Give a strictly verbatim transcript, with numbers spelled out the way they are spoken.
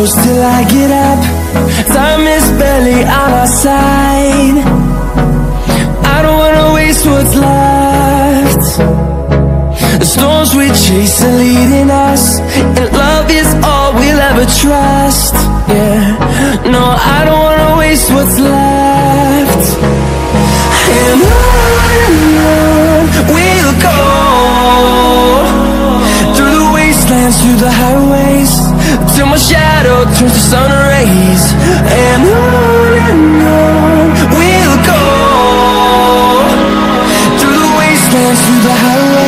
close till I get up. Time is barely on our side. I don't wanna waste what's left. The storms we chase are leading us, and love is all we'll ever trust. Yeah, no, I don't wanna waste what's left. And on and on we'll go, through the wastelands, through the highways, till my shadow turns to sun rays. And on and on we'll go, through the wastelands, through the highways.